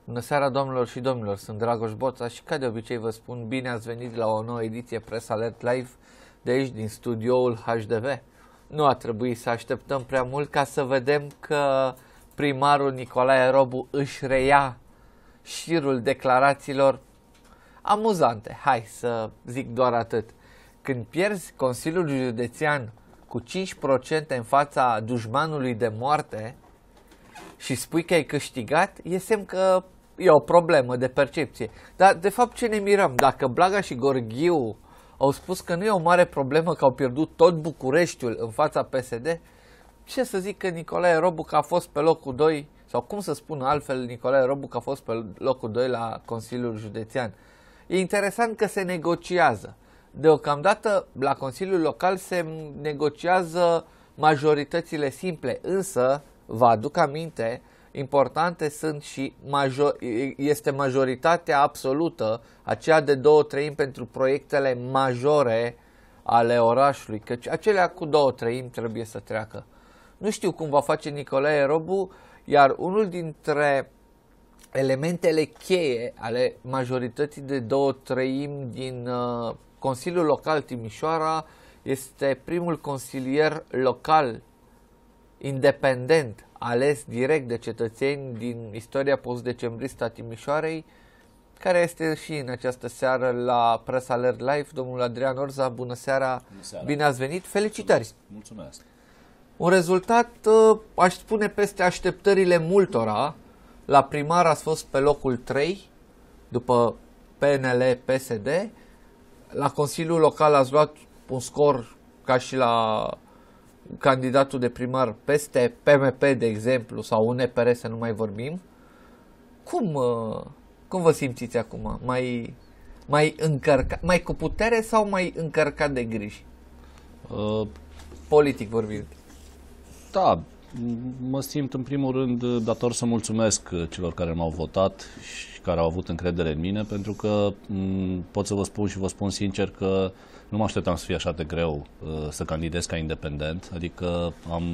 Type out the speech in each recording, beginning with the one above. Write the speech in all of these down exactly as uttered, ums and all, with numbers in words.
Bună seara, domnilor și domnilor, sunt Dragoș Boța și ca de obicei vă spun bine ați venit la o nouă ediție Press Alert Live de aici din studioul H D V. Nu a trebuit să așteptăm prea mult ca să vedem că primarul Nicolae Robu își reia șirul declarațiilor amuzante, hai să zic doar atât. Când pierzi Consiliul Județean cu cinci la sută în fața dușmanului de moarte și spui că ai câștigat, e semn că e o problemă de percepție. Dar de fapt ce ne mirăm? Dacă Blaga și Gorghiu au spus că nu e o mare problemă că au pierdut tot Bucureștiul în fața P S D, ce să zic că Nicolae Robu că a fost pe locul doi, sau cum să spun altfel Nicolae Robu că a fost pe locul doi la Consiliul Județean. E interesant că se negociază. Deocamdată la Consiliul Local se negociază majoritățile simple, însă, vă aduc aminte, importante sunt și major, este majoritatea absolută, aceea de două treimi pentru proiectele majore ale orașului, căci acelea cu două treimi trebuie să treacă. Nu știu cum va face Nicolae Robu, iar unul dintre elementele cheie ale majorității de două treimi din uh, Consiliul Local Timișoara este primul consilier local independent, ales direct de cetățeni din istoria post-decembristă a Timișoarei, care este și în această seară la Press Alert Live. Domnul Adrian Orza, bună seara, bună seara. Bine ați venit, felicitări! Mulțumesc. Mulțumesc! Un rezultat, aș spune, peste așteptările multora. La primar ați fost pe locul trei, după P N L P S D. La Consiliul Local ați luat un scor ca și la candidatul de primar peste P M P, de exemplu, sau U N P R, să nu mai vorbim. Cum, cum vă simțiți acum? Mai, mai, încărcat, mai cu putere sau mai încărcat de griji? Uh, Politic vorbind. Da, mă simt în primul rând dator să mulțumesc celor care m-au votat și care au avut încredere în mine, pentru că pot să vă spun și vă spun sincer că nu mă așteptam să fie așa de greu uh, să candidez ca independent, adică am,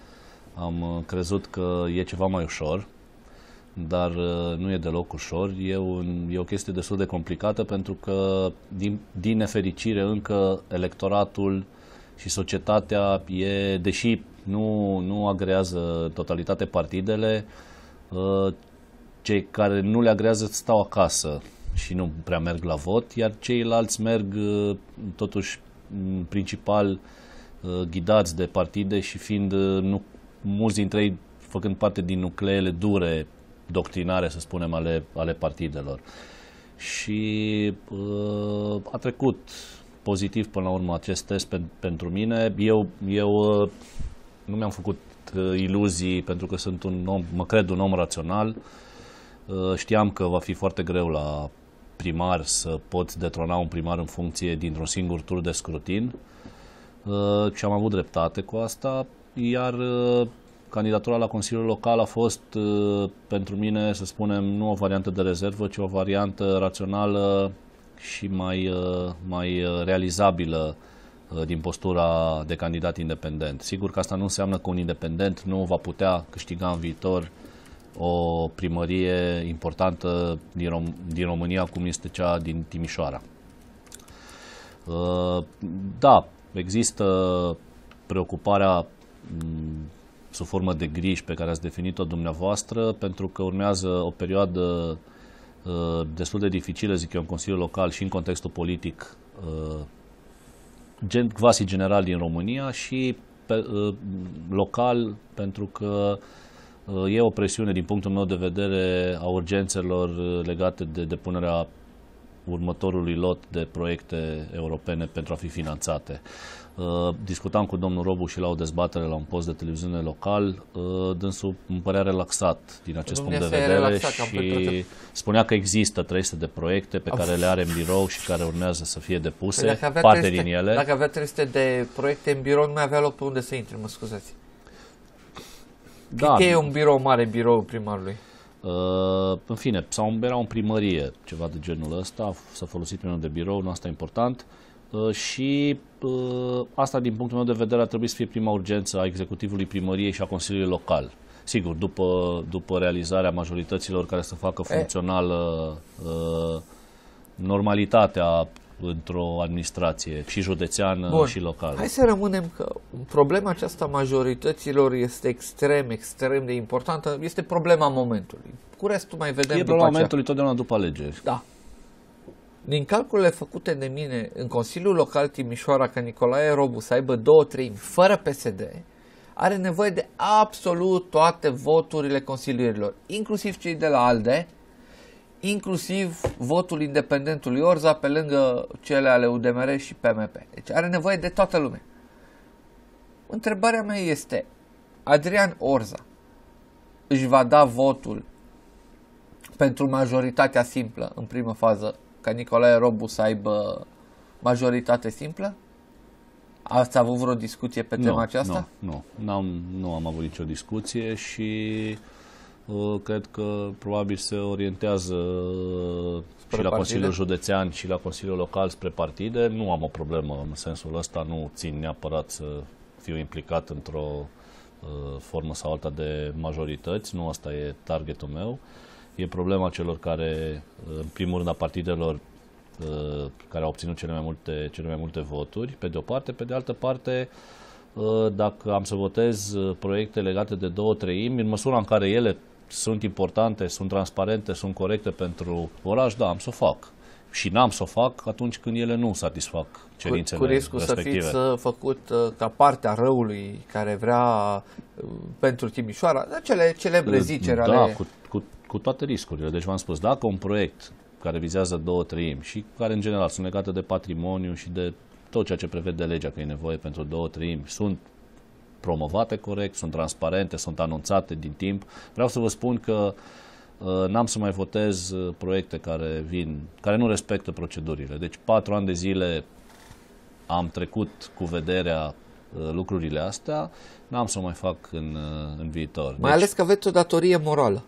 am crezut că e ceva mai ușor, dar uh, nu e deloc ușor, e, un, e o chestie destul de complicată, pentru că din, din nefericire încă electoratul și societatea, e, deși nu, nu agrează totalitate partidele, uh, cei care nu le agrează stau acasă și nu prea merg la vot, iar ceilalți merg totuși principal ghidați de partide și fiind nu, mulți dintre ei făcând parte din nucleele dure doctrinare, să spunem, ale, ale partidelor. Și uh, a trecut pozitiv până la urmă acest test pe, pentru mine. Eu, eu uh, nu mi-am făcut uh, iluzii, pentru că sunt un om, mă cred un om rațional. Uh, știam că va fi foarte greu la primar să poți detrona un primar în funcție dintr-un singur tur de scrutin uh, și am avut dreptate cu asta, iar uh, candidatura la Consiliul Local a fost uh, pentru mine, să spunem, nu o variantă de rezervă, ci o variantă rațională și mai, uh, mai realizabilă uh, din postura de candidat independent. Sigur că asta nu înseamnă că un independent nu va putea câștiga în viitor o primărie importantă din, Rom din România, cum este cea din Timișoara. Uh, da, există preocuparea sub formă de griji pe care ați definit-o dumneavoastră, pentru că urmează o perioadă uh, destul de dificilă, zic eu, în Consiliul Local și în contextul politic uh, gen, quasi general din România și pe, uh, local, pentru că e o presiune, din punctul meu de vedere, a urgențelor legate de depunerea următorului lot de proiecte europene pentru a fi finanțate. Discutam cu domnul Robu și la o dezbatere la un post de televiziune local. Dânsul îmi părea relaxat din acest punct de vedere și spunea că există trei sute de proiecte pe care le are în birou și care urmează să fie depuse, parte din ele. Dacă avea trei sute de proiecte în birou, nu mai avea loc pe unde să intre, mă scuzați. Da. Că e un birou mare, biroul primarului. Uh, în fine, sau era o primărie, ceva de genul ăsta, s-a folosit primul de birou, nu asta e important. Uh, și uh, asta, din punctul meu de vedere, ar trebui să fie prima urgență a executivului primăriei și a Consiliului Local. sigur, după, după realizarea majorităților care să facă funcțională uh, normalitatea într-o administrație și județeană Bun. și locală. Hai să rămânem că problema aceasta majorităților este extrem, extrem de importantă. Este problema momentului. Cu restul mai vedem E după problema aceea. momentului totdeauna după alegeri. Da. Din calculele făcute de mine în Consiliul Local Timișoara, ca Nicolae Robu să aibă două treimi fără P S D, are nevoie de absolut toate voturile consilierilor, inclusiv cei de la ALDE, inclusiv votul independentului Orza pe lângă cele ale U D M R și P M P. Deci are nevoie de toată lumea. Întrebarea mea este, Adrian Orza își va da votul pentru majoritatea simplă în primă fază, ca Nicolae Robu să aibă majoritate simplă? Ați avut vreo discuție pe tema nu, aceasta? Nu, nu. N-am, nu am avut nicio discuție și uh, cred că probabil se orientează uh, Spre și la partide? Consiliul Județean și la Consiliul Local spre partide. Nu am o problemă în sensul ăsta, nu țin neapărat să fiu implicat într-o uh, formă sau alta de majorități, nu asta e targetul meu. E problema celor care, în primul rând, a partidelor care au obținut cele mai multe, cele mai multe voturi, pe de o parte. Pe de altă parte, dacă am să votez proiecte legate de două treimi, în măsura în care ele sunt importante, sunt transparente, sunt corecte pentru oraș, da, am să o fac. Și n-am să o fac atunci când ele nu satisfac cerințele cu, cu riscul respective. să fiți făcut ca partea răului care vrea pentru Timișoara, cele celebre ziceri da, ale... cu, cu, cu toate riscurile. Deci v-am spus, dacă un proiect care vizează două treimi și care în general sunt legate de patrimoniu și de tot ceea ce prevede legea că e nevoie pentru două treimi, sunt promovate corect, sunt transparente, sunt anunțate din timp. Vreau să vă spun că uh, n-am să mai votez uh, proiecte care vin, care nu respectă procedurile. Deci patru ani de zile am trecut cu vederea uh, lucrurile astea, n-am să o mai fac în, uh, în viitor. Mai deci, ales că aveți o datorie morală.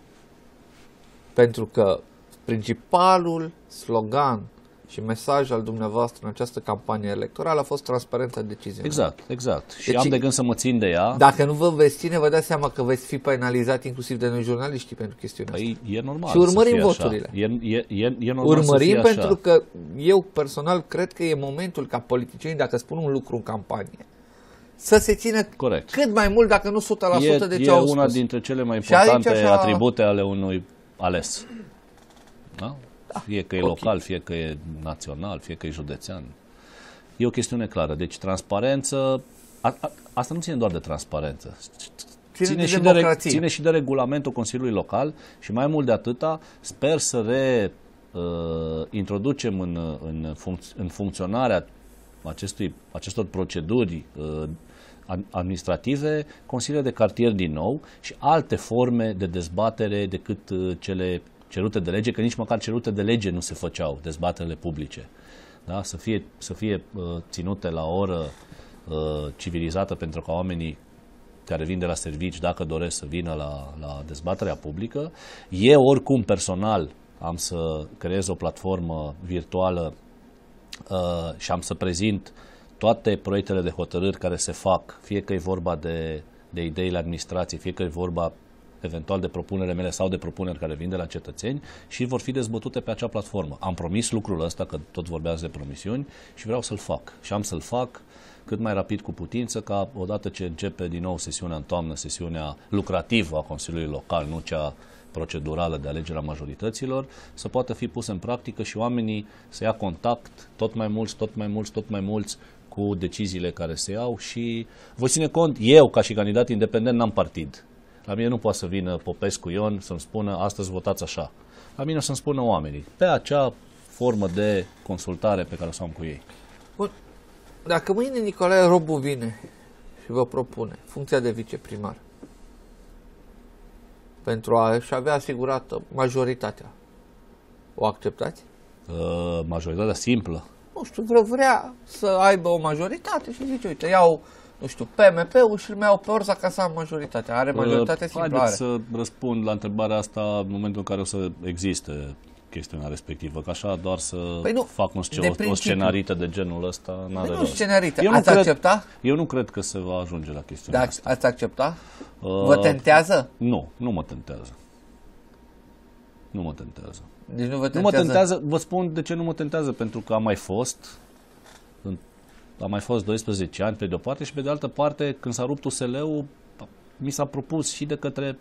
Pentru că principalul slogan și mesaj al dumneavoastră în această campanie electorală a fost transparența decizională. Exact, exact. Și Deci, am de gând să mă țin de ea. Dacă nu vă veți ține, vă dați seama că veți fi penalizat inclusiv de noi jurnaliștii pentru chestiunea Păi, asta. e normal Și urmărim să fie voturile. Așa. E, e, e, e normal Urmărim să fie pentru așa. că eu personal cred că e momentul ca politicienii, dacă spun un lucru în campanie, să se țină Corect. cât mai mult, dacă nu o sută la sută E, de ce e au una spus. dintre cele mai Și aici importante așa- atribute ale unui ales. Da? Da, Fie că e ok. local, fie că e național, fie că e județean. E o chestiune clară. Deci transparență, a, a, asta nu ține doar de transparență. Ține Ține, de și de, re- democrație. ține și de regulamentul Consiliului Local și mai mult de atâta, sper să re uh, introducem în, în, func- în funcționarea acestui, acestor proceduri uh, administrative, consiliile de cartier din nou și alte forme de dezbatere decât uh, cele cerute de lege, că nici măcar cerute de lege nu se făceau dezbaterile publice. Da? Să fie, să fie uh, ținute la o oră uh, civilizată pentru ca oamenii care vin de la servici, dacă doresc să vină la, la dezbaterea publică. Eu, oricum, personal, am să creez o platformă virtuală uh, și am să prezint toate proiectele de hotărâri care se fac, fie că e vorba de, de ideile administrației, fie că e vorba eventual de propunerile mele sau de propuneri care vin de la cetățeni și vor fi dezbătute pe acea platformă. Am promis lucrul ăsta, că tot vorbeați de promisiuni și vreau să-l fac. Și am să-l fac cât mai rapid cu putință, ca odată ce începe din nou sesiunea în toamnă, sesiunea lucrativă a Consiliului Local, nu cea procedurală de alegerea majorităților, să poată fi pusă în practică și oamenii să ia contact tot mai mulți, tot mai mulți, tot mai mulți cu deciziile care se iau și voi ține cont, eu ca și candidat independent n-am partid. La mine nu poate să vină Popescu Ion să-mi spună astăzi votați așa. La mine o să-mi spună oamenii, pe acea formă de consultare pe care o să am cu ei. Bun. Dacă mâine Nicolae Robu vine și vă propune funcția de viceprimar pentru a-și avea asigurată majoritatea, o acceptați? Uh, majoritatea simplă. Nu știu, vrea, vrea să aibă o majoritate și zice, uite, iau, nu știu, P M P-ul și îl mai iau pe Orza ca să am majoritatea. Are majoritate uh, simplă, are. Haideți să răspund la întrebarea asta în momentul în care o să existe chestiunea respectivă, că așa doar să păi nu, fac un sce- o, o scenarită de genul ăsta n-are păi nu rost. scenarită. Eu Ați cred, accepta? Eu nu cred că se va ajunge la chestiunea Da, asta. ați accepta? Uh, Vă tentează? Nu, nu mă tentează. Nu mă tentează. Deci nu vă tentează? Nu mă tentează, vă spun de ce nu mă tentează, pentru că am mai fost, am mai fost doisprezece ani pe de o parte și pe de altă parte, când s-a rupt U S L-ul, mi s-a propus și de către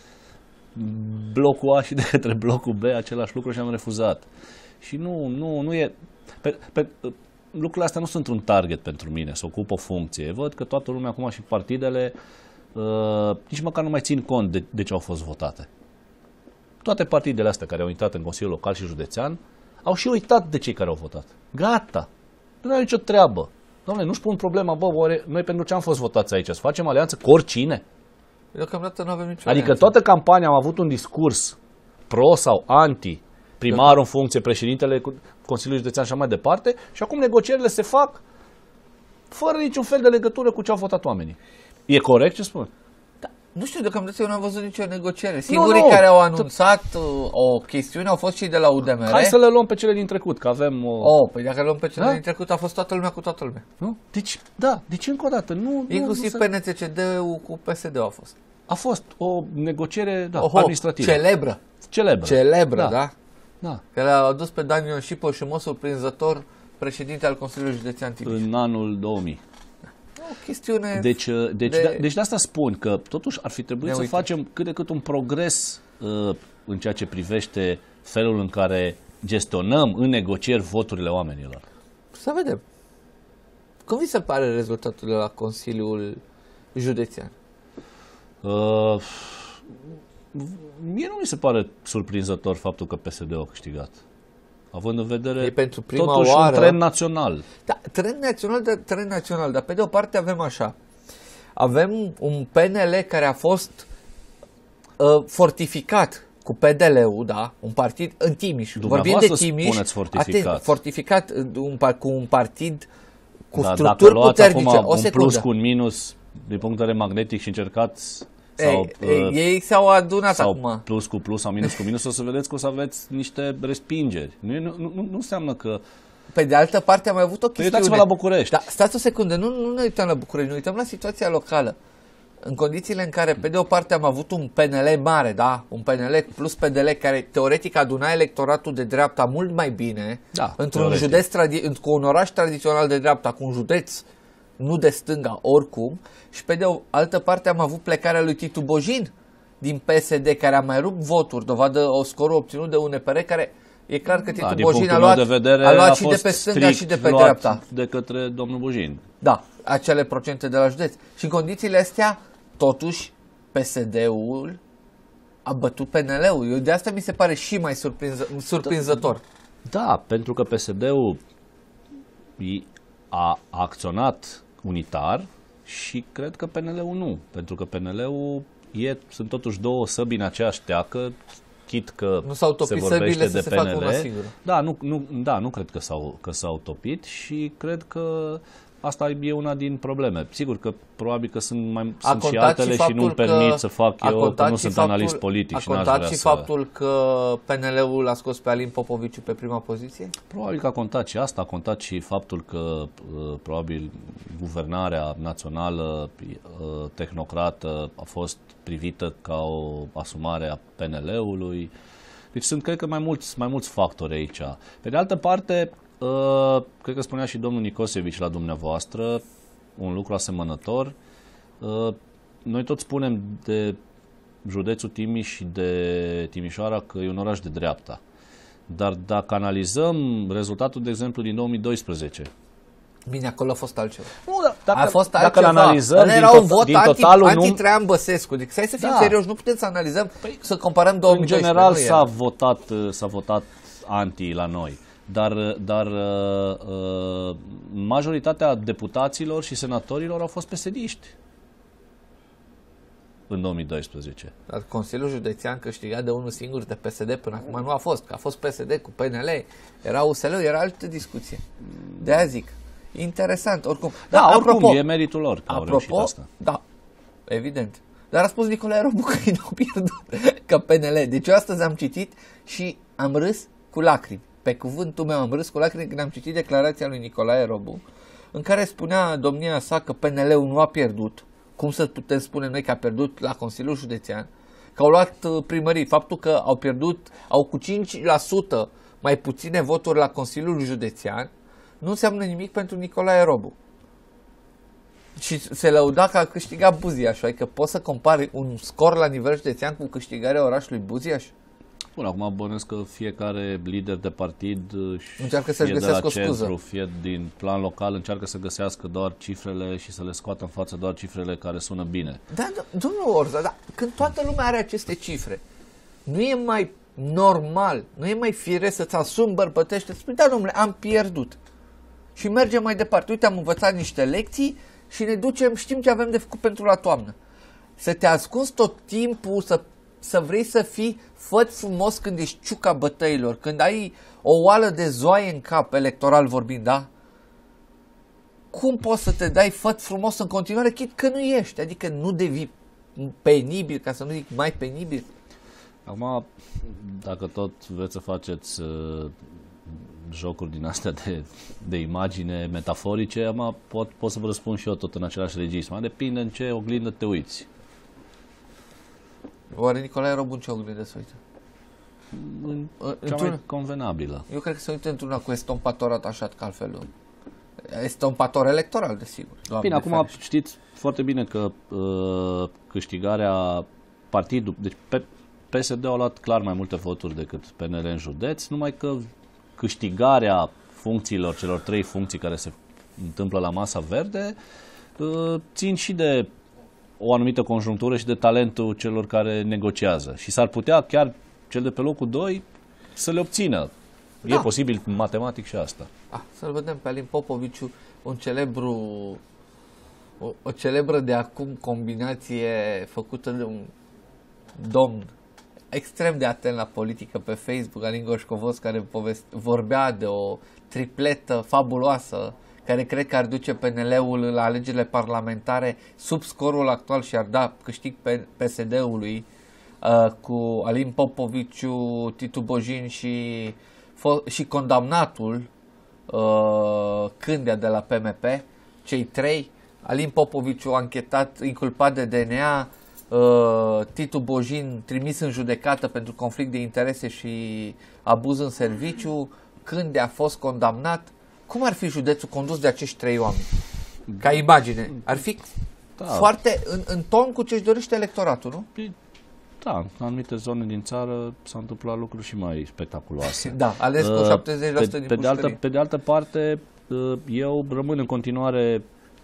blocul A și de către blocul B același lucru și am refuzat. Și nu, nu, nu e... Pe, pe, lucrurile astea nu sunt un target pentru mine, să ocup o funcție. Văd că toată lumea acum și partidele uh, nici măcar nu mai țin cont de, de ce au fost votate. Toate partidele astea care au intrat în Consiliul Local și Județean au și uitat de cei care au votat. Gata! Nu are nicio treabă. Doamne, nu-și pun problema, bă, oare noi pentru ce am fost votați aici? Să facem alianță cu oricine? Deocamdată nu avem nicio Adică alianță. toată campania am avut un discurs pro sau anti, primarul în funcție, președintele Consiliului Județean și așa mai departe, și acum negocierile se fac fără niciun fel de legătură cu ce au votat oamenii. E corect ce spun? Da, nu știu, deocamdată eu n-am văzut nicio negociere. Singurii Nu, nu, care au anunțat uh, o chestiune au fost cei de la U D M R. Hai să le luăm pe cele din trecut, că avem... O... Oh, păi dacă luăm pe cele Da? din trecut, a fost toată lumea cu toată lumea. Nu? Deci, da, deci încă o dată, nu... Inclusiv nu, nu P N C C D-ul cu P S D-ul a fost. A fost o negociere da, Oho, administrativă. celebră. Celebră. Celebră, da? Da. Da. Că l-a adus pe Dan Ion Șipă și, în mod surprinzător, președinte al Consiliului Județean Timiș. În anul două mii. O chestiune... Deci, deci, de... de... deci de asta spun că totuși ar fi trebuit să Neuitat. facem cât de cât un progres uh, în ceea ce privește felul în care gestionăm în negocieri voturile oamenilor. Să vedem. Cum vi se pare rezultatul de la Consiliul Județean? Uh, mie nu mi se pare surprinzător faptul că P S D-ul a câștigat. Având în vedere E pentru prima totuși oară... un trend național. Da, trend național, de trend național, dar pe de o parte avem așa. Avem un P N L care a fost uh, fortificat cu P D L-ul, da, un partid în Timiș. Vorbim de Timiș, spuneți fortificat. Atent, fortificat un, cu un partid cu Da, structuri dacă luați puternice. acum O un secundă. plus cu un minus din punct de vedere magnetic și încercați sau, ei, ei, uh, ei s-au adunat sau acum. plus cu plus sau minus cu minus, o să vedeți că o să aveți niște respingeri. Nu, nu, nu, nu înseamnă că... Pe de altă parte am mai avut o chestiune. Uitați-vă la București. Da, stați o secundă, nu, nu ne uităm la București, ne uităm la situația locală. În condițiile în care, pe de o parte, am avut un P N L mare, da? Un P N L plus P D L care, teoretic, aduna electoratul de dreapta mult mai bine, Da, într-un teoretic. județ, tradi- cu un oraș tradițional de dreapta, cu un județ nu de stânga, oricum, și pe de o altă parte am avut plecarea lui Titu Bojin din P S D, care a mai rupt voturi, dovadă o scorul obținut de U N P R, care e clar că Titu Da, din Bojin punctul a luat, meu de vedere, a luat a și de fost pe stânga strict și de pe luat dreapta. de către domnul Bujin. Da, acele procente de la județ. Și în condițiile astea, totuși, P S D-ul a bătut P N L-ul. Eu de asta mi se pare și mai surprinză, surprinzător. Da, pentru că P S D-ul i- a acționat unitar și cred că P N L-ul nu. Pentru că P N L-ul e, sunt totuși două săbi în aceeași teacă, chit că Nu s-au topit se vorbește săbile să de se P N L. facă una singură. Da, nu, nu, da, nu cred că s-au, că s-au topit și cred că asta e una din probleme. Sigur că probabil că sunt, mai, A sunt și contat altele și, faptul nu-mi permit că- să fac a eu, că contat nu și sunt faptul- analist politic A și n-aș contat vrea și să... faptul că P N L-ul a scos pe Alin Popoviciu pe prima poziție? Probabil că a contat și asta, a contat și faptul că uh, probabil guvernarea națională uh, tehnocrată a fost privită ca o asumare a P N L-ului. Deci sunt, cred că, mai mulți, mai mulți factori aici. Pe de altă parte, uh, cred că spunea și domnul Nicosevici la dumneavoastră un lucru asemănător. Uh, noi tot spunem de județul Timiș și de Timișoara că e un oraș de dreapta. Dar dacă analizăm rezultatul, de exemplu, din două mii doisprezece... Bine, acolo a fost altceva. Nu, da, dacă, a fost dacă altceva. îl analizăm Ăla din, era tot, un vot din anti, totalul... anti-Traian Băsescu. Deci, hai să fim Da. serioși, nu putem să analizăm, păi, să comparăm două mii În doisprezece. general nu e. s-a votat, s-a votat anti la noi. Dar, dar uh, majoritatea deputaților și senatorilor au fost P S D-iști în două mii doisprezece. Dar Consiliul Județean câștigat de unul singur de P S D până acum nu a fost, că a fost P S D cu P N L, era U S L, era altă discuție. De-aia zic. Interesant, oricum. Da, Dar, oricum, apropo, e meritul lor că au reușit apropo, asta. da, evident. Dar a spus Nicolae Robu că ei n-au pierdut ca P N L. Deci eu astăzi am citit și am râs cu lacrimi. Pe cuvântul meu am râs cu lacrimi când am citit declarația lui Nicolae Robu, în care spunea domnia sa că P N L-ul nu a pierdut, cum să putem spune noi că a pierdut la Consiliul Județean, că au luat primării. Faptul că au pierdut, au cu cinci la sută mai puține voturi la Consiliul Județean, nu înseamnă nimic pentru Nicolae Robu. Și se lăuda că a câștigat Buziaș, adică poți să compari un scor la nivel județean cu câștigarea orașului Buziaș? Bun, acum bănuiesc că fiecare lider de partid, încearcă să-și fie de la găsească o centru, scuză. fie din plan local, încearcă să găsească doar cifrele și să le scoată în față doar cifrele care sună bine. Da, domnul Orza, dar când toată lumea are aceste cifre, nu e mai normal, nu e mai firesc să-ți asumi bărbătește, să spui, da, domnule, am pierdut. Și mergem mai departe. Uite, am învățat niște lecții și ne ducem, știm ce avem de făcut pentru la toamnă. Să te ascunzi tot timpul, să, să vrei să fii făt frumos când ești ciuca bătăilor, când ai o oală de zoaie în cap, electoral vorbind, da? Cum poți să te dai făt frumos în continuare, chit că nu ești? Adică nu devii penibil, ca să nu zic mai penibil? Acum, dacă tot vreți să faceți uh, jocuri din astea de, de imagine metaforice, acum pot, pot să vă răspund și eu tot în același registru. Depinde în ce oglindă te uiți. Oare Nicolae Robu în ce oglindă se uită? În cea mai convenabilă. Eu cred că se uită într-una cu estompator atașat, că altfel estompator electoral, desigur. Bine, acum ferește. Știți foarte bine că uh, câștigarea partidului, deci pe P S D a luat clar mai multe voturi decât P N L în județ, numai că câștigarea funcțiilor, celor trei funcții care se întâmplă la masa verde, uh, țin și de o anumită conjunctură și de talentul celor care negociază. Și s-ar putea chiar cel de pe locul doi să le obțină. Da. E posibil matematic și asta. Ah, să-l vedem pe Alin Popoviciu, un celebru, o, o celebră de acum combinație făcută de un domn extrem de atent la politică pe Facebook, Alin Goșcovos, care vorbea de o tripletă fabuloasă care cred că ar duce P N L-ul la alegerile parlamentare sub scorul actual și ar da câștig pe P S D-ului uh, cu Alin Popoviciu, Titu Bojin și, și condamnatul uh, Cândea de la P M P, cei trei. Alin Popoviciu anchetat, inculpat de D N A, uh, Titu Bojin trimis în judecată pentru conflict de interese și abuz în serviciu, Cândea a fost condamnat. Cum ar fi județul condus de acești trei oameni? Ca imagine. Ar fi da. foarte în, în ton cu ce-și dorește electoratul, nu? Da, în anumite zone din țară s-au întâmplat lucruri și mai spectaculoase. Da, ales cu șaptezeci la sută pe, din pe de altă, pe de altă parte, eu rămân în continuare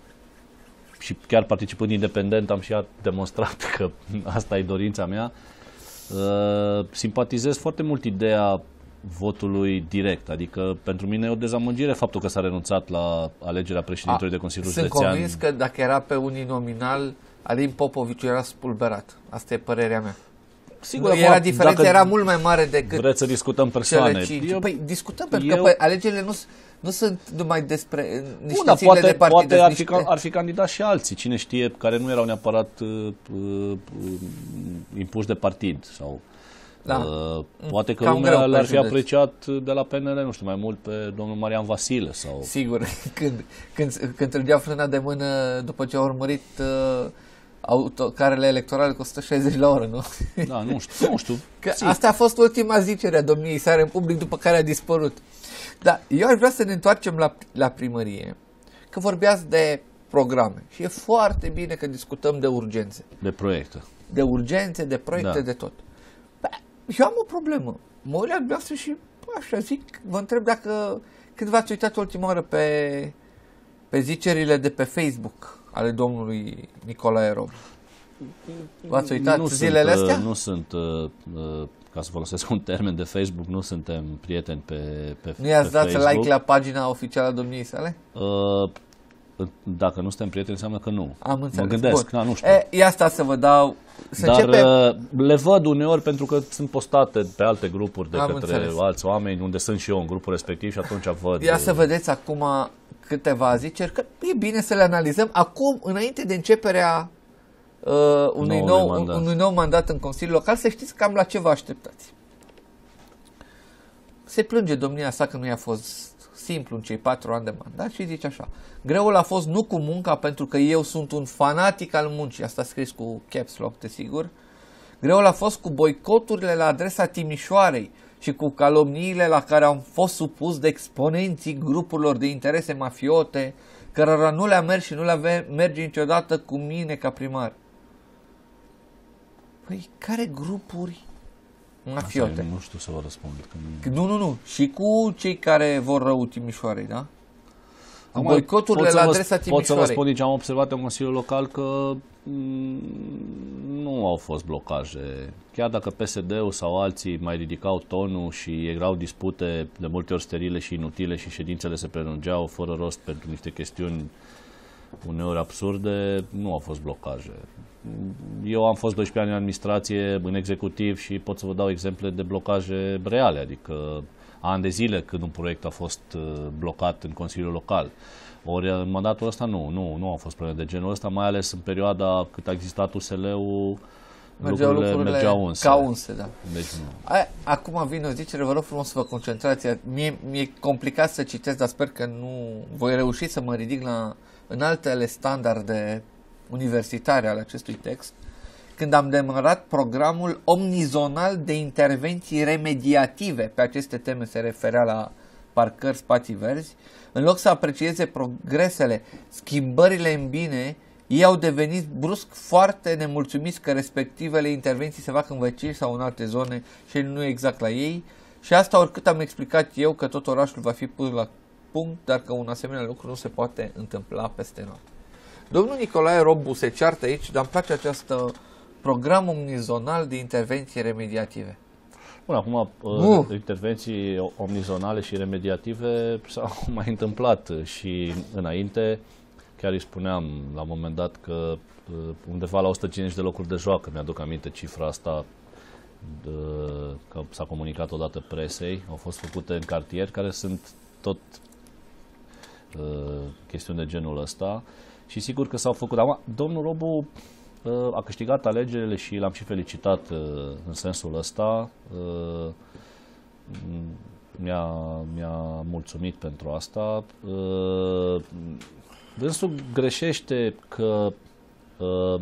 și chiar participând independent, am și demonstrat că asta e dorința mea, simpatizez foarte mult ideea votului direct. Adică pentru mine e o dezamăgire faptul că s-a renunțat la alegerea președintelui de Consiliul Sunt Județean. Sunt convins că dacă era pe uninominal, Alin Popoviciu era spulberat. Asta e părerea mea. Sigur, nu, era diferența era mult mai mare decât vreți să discutăm persoane. Eu, păi discutăm, eu, pentru că păi, alegerile nu, nu sunt numai despre niște Bun, sigle poate, de partid. Poate ar, niște... fi, ar fi candidat și alții, cine știe, care nu erau neapărat uh, uh, impuși de partid sau da. Uh, poate că Cam lumea l-ar fi apreciat de la P N L, nu știu, mai mult pe domnul Marian Vasile. Sau... Sigur, când, când, când trăgea frâna de mână după ce a urmărit uh, autocarele electorale cu o sută șaizeci la oră, nu? Da, nu știu. Nu știu. Că asta a fost ultima zicere a domniei sale în public după care a dispărut. Dar eu aș vrea să ne întoarcem la, la primărie, că vorbeați de programe și e foarte bine că discutăm de urgențe. De proiecte. De urgențe, de proiecte, da. de tot. Eu am o problemă. Mă uit la dumneavoastră și așa zic, vă întreb dacă când v-ați uitat ultima oară pe, pe zicerile de pe Facebook ale domnului Nicolae Robu. V-ați uitat nu zilele sunt, astea? Nu sunt, ca să folosesc un termen de Facebook, nu suntem prieteni pe, pe, nu i-ați pe dat Facebook. like la pagina oficială a domniei sale? Uh, Dacă nu suntem prieteni, înseamnă că nu. Am înțeles. Mă gândesc, na, nu știu. E, e asta să vă dau... Să Dar începe... le văd uneori pentru că sunt postate pe alte grupuri de Am către înțeles. alți oameni, unde sunt și eu în grupul respectiv și atunci văd... Ia să vedeți acum câteva ziceri, că e bine să le analizăm acum, înainte de începerea uh, unui, nou, mandat. unui nou mandat în Consiliul Local, să știți cam la ce vă așteptați. se plânge domnia sa că nu i-a fost simplu în cei patru ani de mandat și zice așa: greul a fost nu cu munca, pentru că eu sunt un fanatic al muncii, asta scris cu caps lock, desigur. Greul a fost cu boicoturile la adresa Timișoarei și cu calomniile la care am fost supus de exponenții grupurilor de interese mafiote, cărora nu le-a mers și nu le merge niciodată cu mine ca primar. Păi, care grupuri mafiote? Asta nu știu să vă răspund. Că... Nu, nu, nu. Și cu cei care vor rău Timișoarei, da? Cu Acum, boicoturile la adresa Timișoarei. Pot să vă spun, nici am observat în Consiliul Local că m- nu au fost blocaje. Chiar dacă P S D-ul sau alții mai ridicau tonul și erau dispute de multe ori sterile și inutile și ședințele se prelungeau fără rost pentru niște chestiuni uneori absurde, nu au fost blocaje. Eu am fost doisprezece ani în administrație, în executiv și pot să vă dau exemple de blocaje reale, adică ani de zile când un proiect a fost blocat în Consiliul Local. Ori în mandatul ăsta nu, nu, nu au fost probleme de genul ăsta, mai ales în perioada cât a existat U S L-ul, mergeau lucrurile, lucrurile mergeau unse. ca unse, da. Deci nu. A, acum vine o zicere, vă rog frumos să vă concentrați. Mie, mi-e complicat să citesc, dar sper că nu voi reuși să mă ridic la înaltele standarde universitare ale acestui text. Când am demarat programul omnizonal de intervenții remediative pe aceste teme, se referea la parcări, spații verzi, în loc să aprecieze progresele, schimbările în bine, ei au devenit brusc foarte nemulțumiți că respectivele intervenții se fac în vecini sau în alte zone și nu exact la ei. Și asta oricât am explicat eu că tot orașul va fi pus la punct, dar că un asemenea lucru nu se poate întâmpla peste noapte. Domnul Nicolae Robu se ceartă aici, dar îmi place această program omnizonal de intervenții remediative. Bun, acum uh. intervenții omnizonale și remediative s-au mai întâmplat și înainte. Chiar îi spuneam la un moment dat că undeva la o sută cincizeci de locuri de joacă, mi-aduc aminte cifra asta, de, că s-a comunicat odată presei, au fost făcute în cartier, care sunt tot uh, chestiuni de genul ăsta și sigur că s-au făcut. Acum, domnul Robu uh, a câștigat alegerile și l-am și felicitat uh, în sensul ăsta. Uh, mi-a, mi-a mulțumit pentru asta. Uh, Dânsul greșește că uh,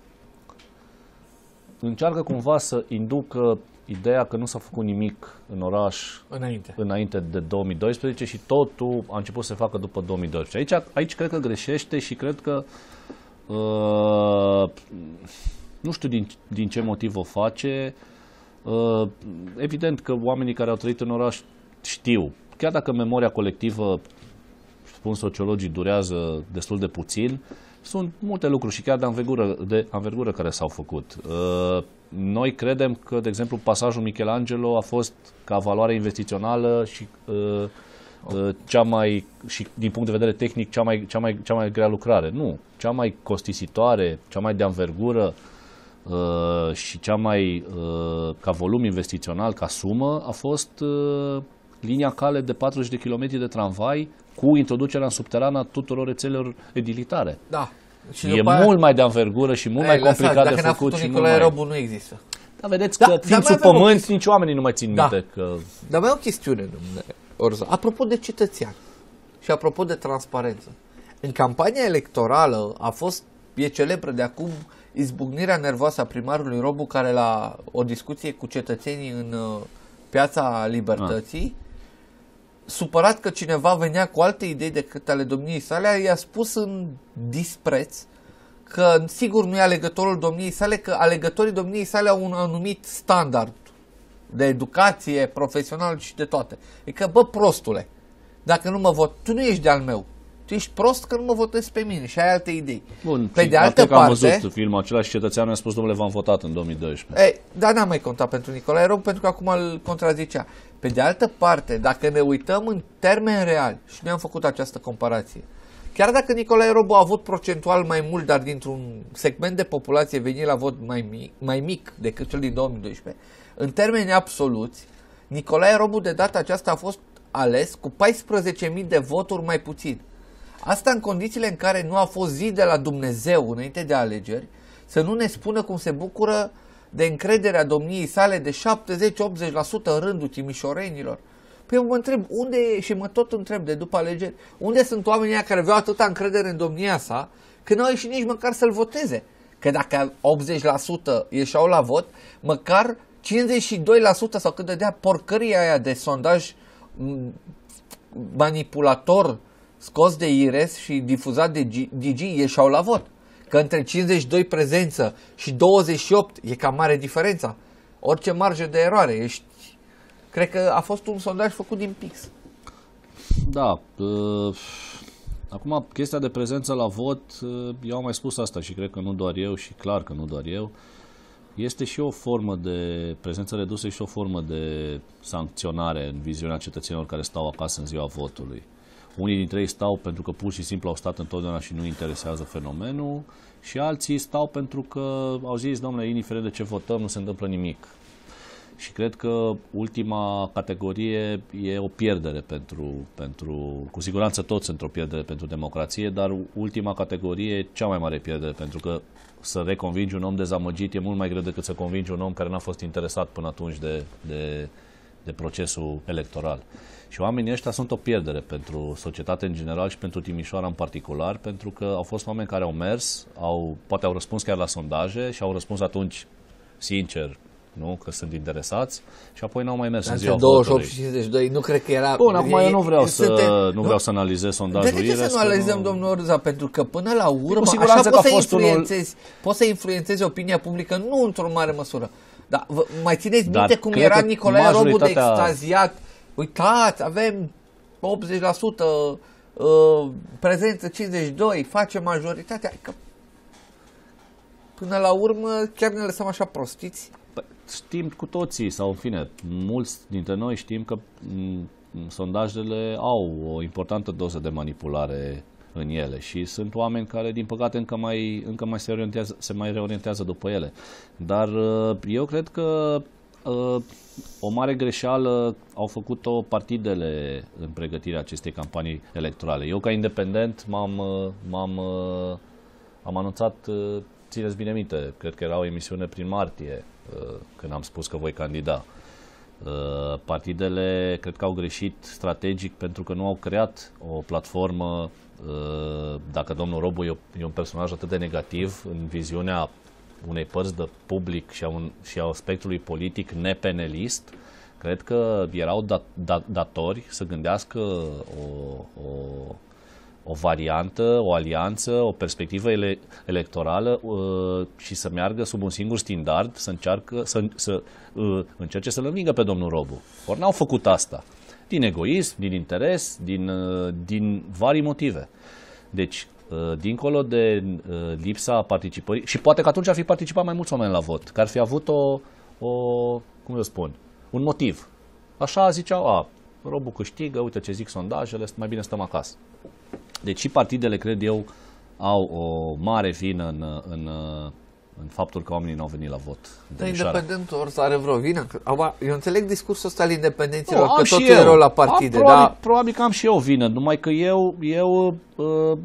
încearcă cumva să inducă ideea că nu s-a făcut nimic în oraș înainte, înainte de două mii doisprezece și totul a început să se facă după două mii doisprezece. Aici, aici cred că greșește și cred că uh, nu știu din, din ce motiv o face. Uh, evident că oamenii care au trăit în oraș știu, chiar dacă memoria colectivă, spun sociologii, durează destul de puțin, sunt multe lucruri și chiar de anvergură, de anvergură care s-au făcut. Noi credem că, de exemplu, pasajul Michelangelo a fost, ca valoare investițională și cea mai, și din punct de vedere tehnic, cea mai, cea mai, cea mai grea lucrare. Nu, cea mai costisitoare, cea mai de anvergură și cea mai, ca volum investițional, ca sumă, a fost linia cale de patruzeci de kilometri de tramvai cu introducerea în subterană a tuturor rețelelor edilitare. Da. Și e mult aia... mai de anvergură și mult Ei, mai complicat lăsați, de făcut. Dacă Nicolae Robu mai... nu există. Da, vedeți da, că fiind sub pământ, nici oamenii nu mai țin da. minte. Că... Dar mai e o chestiune, domnule Orza. Apropo de cetățean și apropo de transparență. În campania electorală a fost, e celebră de acum, izbucnirea nervoasă a primarului Robu, care la o discuție cu cetățenii în uh, Piața Libertății, ah. supărat că cineva venea cu alte idei decât ale domniei sale, i-a spus în dispreț că sigur nu e alegătorul domniei sale, că alegătorii domniei sale au un anumit standard de educație, profesional și de toate. Adică, bă, prostule, dacă nu mă vot, tu nu ești de-al meu. Tu ești prost că nu mă votezi pe mine și ai alte idei. Bun, pe de altă parte, am văzut filmul acela și cetățeanul a spus, domnule, v-am votat în două mii doisprezece. Ei, dar n-am mai contat pentru Nicolae Robu, pentru că acum îl contrazicea. Pe de altă parte, dacă ne uităm în termeni reali, și ne-am făcut această comparație, chiar dacă Nicolae Robu a avut procentual mai mult, dar dintr-un segment de populație venit la vot mai mic, mai mic decât cel din două mii doisprezece, în termeni absoluți, Nicolae Robu de data aceasta a fost ales cu paisprezece mii de voturi mai puțin. Asta în condițiile în care nu a fost zi de la Dumnezeu înainte de alegeri, să nu ne spună cum se bucură de încrederea domniei sale de șaptezeci-optzeci la sută în rândul timișorenilor. Păi eu mă întreb, unde e, și mă tot întreb de după alegeri, unde sunt oamenii care aveau atâta încredere în domnia sa, că n-au ieșit nici măcar să-l voteze. Că dacă optzeci la sută ieșeau la vot, măcar cincizeci și doi la sută sau cât dădea porcăria aia de sondaj manipulator scos de I R E S și difuzat de D G ieșeau la vot. Că între cincizeci și doi prezență și douăzeci și opt e cam mare diferența. Orice marjă de eroare. Ești... Cred că a fost un sondaj făcut din Pix. Da. Uh, acum, chestia de prezență la vot, uh, eu am mai spus asta și cred că nu doar eu și clar că nu doar eu, este și o formă de prezență redusă și o formă de sancționare în viziunea cetățenilor care stau acasă în ziua votului. Unii dintre ei stau pentru că pur și simplu au stat întotdeauna și nu interesează fenomenul și alții stau pentru că au zis, domnule, indiferent de ce votăm, nu se întâmplă nimic. Și cred că ultima categorie e o pierdere pentru, pentru cu siguranță toți sunt o pierdere pentru democrație, dar ultima categorie e cea mai mare pierdere, pentru că să reconvingi un om dezamăgit e mult mai greu decât să convingi un om care n-a fost interesat până atunci de, de, de procesul electoral. Și oamenii ăștia sunt o pierdere pentru societate în general și pentru Timișoara în particular, pentru că au fost oameni care au mers, au, poate au răspuns chiar la sondaje și au răspuns atunci sincer, nu, că sunt interesați și apoi n-au mai mers în ziua douăzeci și opt votului. și cincizeci și doi, nu cred că era... Bun, acum eu nu vreau să, suntem, nu vreau să analizez sondajul. De ce să nu analizăm, domnul Orza? Pentru că până la urmă, așa poți să, influențezi, unul... poți să influențezi opinia publică, nu într-o mare măsură. Dar vă, mai țineți Dar minte cum era Nicolae majoritatea... Robu de extaziat? Uitați, avem optzeci la sută uh, prezență, cincizeci și doi, face majoritatea. Că până la urmă chiar ne lăsăm așa prostiți? Știm cu toții, sau în fine, mulți dintre noi știm că m, sondajele au o importantă doză de manipulare în ele și sunt oameni care, din păcate, încă mai, încă mai se, orientează, se mai reorientează după ele. Dar eu cred că uh, o mare greșeală au făcut-o partidele în pregătirea acestei campanii electorale. Eu, ca independent, m-am, m-am am anunțat, țineți bine minte, cred că era o emisiune prin martie, când am spus că voi candida. Partidele cred că au greșit strategic pentru că nu au creat o platformă. Dacă domnul Robu e un personaj atât de negativ în viziunea unei părți de public și a, un, și a aspectului politic nepenelist, cred că erau dat, dat, datori să gândească o, o, o variantă, o alianță, o perspectivă ele, electorală uh, și să meargă sub un singur standard, să, încearcă, să, să uh, încerce să-l învingă pe domnul Robu. Ori n-au făcut asta. Din egoism, din interes, din, uh, din vari motive. Deci, uh, dincolo de uh, lipsa participării, și poate că atunci ar fi participat mai mulți oameni la vot, că ar fi avut o, o cum să spun, un motiv. Așa ziceau, a, Robu câștigă, uite ce zic sondajele, mai bine stăm acasă. Deci și partidele, cred eu, au o mare vină în, în, în faptul că oamenii nu au venit la vot. Dar independentul ori să are vreo vină? Eu înțeleg discursul ăsta al independenților, no, că totul e rău la partide. Am, probabil, dar... probabil că am și eu vină, numai că eu, eu uh,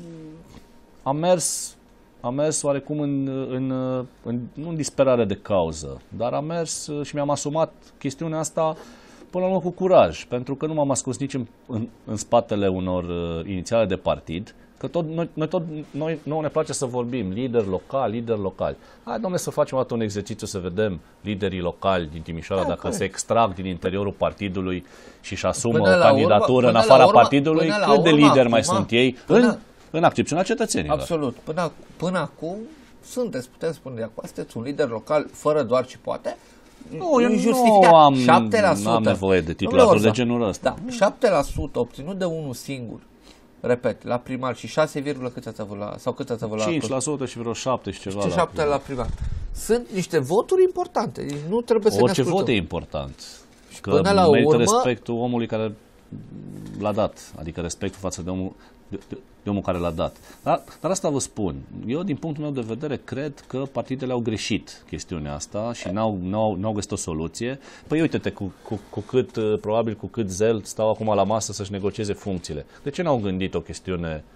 am mers, am mers oarecum în, în, în, nu în disperare de cauză, dar am mers și mi-am asumat chestiunea asta până la urmă cu curaj, pentru că nu m-am ascuns nici în, în, în spatele unor uh, inițiale de partid, că tot, noi, noi, tot, noi nouă ne place să vorbim, lideri locali, lideri locali. Hai, dom'le, să facem o dată un exercițiu să vedem liderii locali din Timișoara, da, dacă corect. Se extrag din interiorul partidului și își asumă până o candidatură urmă, în afara urmă, partidului, cât urmă, de lideri acum, mai sunt ei până, în, în accepțiunea cetățenilor. Absolut. Până, până acum sunteți, putem spune de acum, sunteți un lider local fără doar și poate. Nu, eu nu am, șapte la sută. am nevoie de titulatul de genul ăsta. Da, șapte la sută obținut de unul singur, repet, la primar și șase, cât ați avut la, sau cât ați avut la... cinci la sută și vreo șapte și ceva și la șapte la primar. Sunt niște voturi importante, deci nu trebuie să ne orice ascultăm. vot e important. Și că până la merită urmă... respectul omului care l-a dat, adică respectul față de omul, de, de, de omul care l-a dat. Dar, dar asta vă spun. Eu, din punctul meu de vedere, cred că partidele au greșit chestiunea asta și n-au, n-au, n-au găsit o soluție. Păi uite-te cu, cu, cu cât, probabil cu cât zel stau acum la masă să-și negocieze funcțiile. De ce n-au gândit o chestiune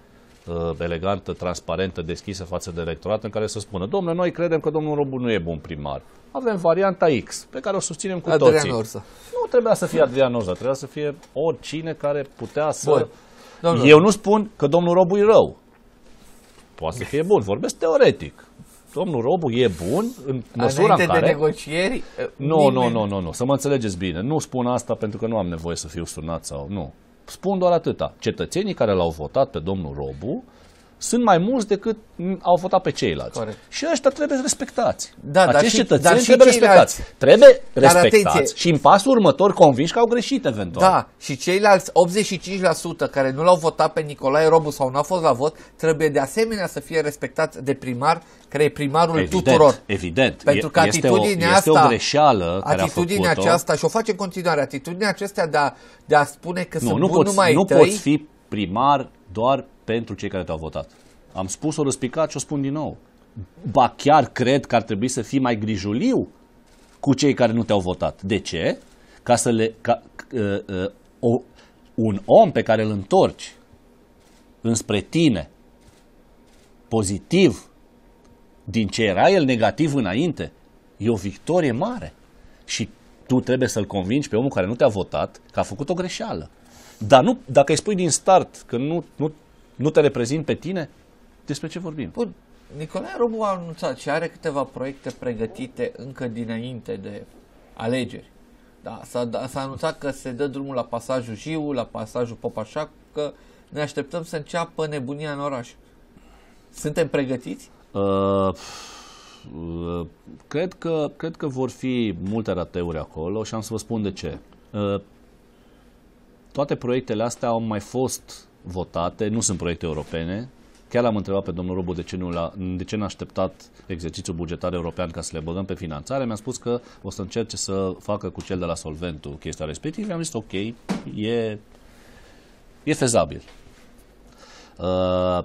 uh, elegantă, transparentă, deschisă față de electorat, în care să spună, domnule, noi credem că domnul Robu nu e bun primar. Avem varianta X, pe care o susținem cu Adrian toții. Orsa. Nu trebuia să fie Adrian Orsa, trebuia să fie oricine care putea să... Bun. Domnul. Eu nu spun că domnul Robu e rău. Poate să fie bun, vorbesc teoretic. Domnul Robu e bun în măsura în care... de negocieri... Nu, nimeni... nu, nu, nu, nu, să mă înțelegeți bine. Nu spun asta pentru că nu am nevoie să fiu sunat sau nu. Spun doar atâta. Cetățenii care l-au votat pe domnul Robu sunt mai mulți decât au votat pe ceilalți. Corect. Și ăștia trebuie respectați. Da, Acești dar și, cetățeni dar și trebuie ceilalți... respectați. Trebuie Dar respectați atenție. și în pasul următor convinși că au greșit eventual. Da, și ceilalți optzeci și cinci la sută care nu l-au votat pe Nicolae Robu sau nu au fost la vot, trebuie de asemenea să fie respectați de primar, care e primarul Evident, tuturor. Evident, Pentru că este, o, atitudinea este asta, o greșeală care atitudinea a făcut-o. aceasta, și o face în continuare, atitudinea aceasta de a, de a spune că Nu, sunt nu buni poți, numai nu tăi, poți fi primar doar pentru cei care te-au votat. Am spus-o răspicat și o spun din nou. Ba chiar cred că ar trebui să fii mai grijuliu cu cei care nu te-au votat. De ce? Ca să le... Ca, uh, uh, o, un om pe care îl întorci înspre tine pozitiv din ce era el negativ înainte, e o victorie mare. Și tu trebuie să-l convingi pe omul care nu te-a votat că a făcut o greșeală. Dar nu, dacă îi spui din start că nu, nu, nu te reprezint pe tine, despre ce vorbim? Bun, Nicolae Robu a anunțat și are câteva proiecte pregătite încă dinainte de alegeri. Da, s-a, da, s-a anunțat că se dă drumul la pasajul Jiu, la pasajul Popașac, că ne așteptăm să înceapă nebunia în oraș. Suntem pregătiți? Uh, uh, cred, că, cred că vor fi multe rateuri acolo și am să vă spun de ce. Uh, toate proiectele astea au mai fost votate, nu sunt proiecte europene. Chiar l-am întrebat pe domnul Robu de ce, nu l-a, de ce n-a așteptat exercițiul bugetar european ca să le băgăm pe finanțare. Mi-a spus că o să încerce să facă cu cel de la Solventul chestia respectivă. Mi-am zis ok, e, e fezabil. Uh,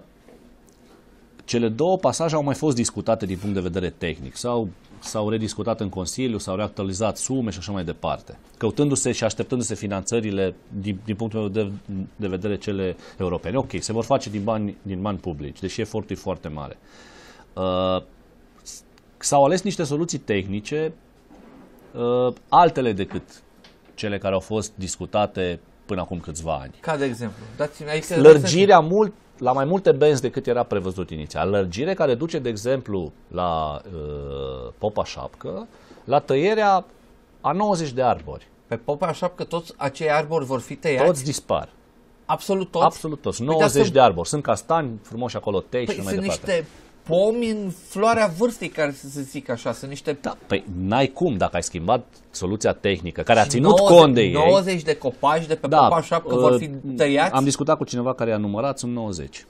cele două pasaje au mai fost discutate din punct de vedere tehnic. S-au, s-au rediscutat în Consiliu, s-au reactualizat sume și așa mai departe. Căutându-se și așteptându-se finanțările din, din punctul de, de vedere cele europene. Ok, se vor face din bani, din bani publici, deși efortul e foarte mare. Uh, s-au ales niște soluții tehnice, uh, altele decât cele care au fost discutate până acum câțiva ani. Ca de exemplu. Dați-mi, adică Lărgirea mult, la mai multe benzi decât era prevăzut inițial. Lărgire care duce, de exemplu, la uh, Popa Șapcă, la tăierea a nouăzeci de arbori. Pe Popa Șapcă toți acei arbori vor fi tăiați? Toți dispar. Absolut toți? Absolut toți. Păi, nouăzeci dar de arbori. Sunt castani frumoși acolo, tei păi și mai sunt departe. niște pomi în floarea vârstei, care să se zic așa. Sunt niște... Da, păi n-ai cum dacă ai schimbat soluția tehnică, care a Și ținut nouăzeci cont de ei. nouăzeci de copaci de pe Da, Popa Șapcă vor fi tăiați? Am discutat cu cineva care a numărat, sunt nouăzeci.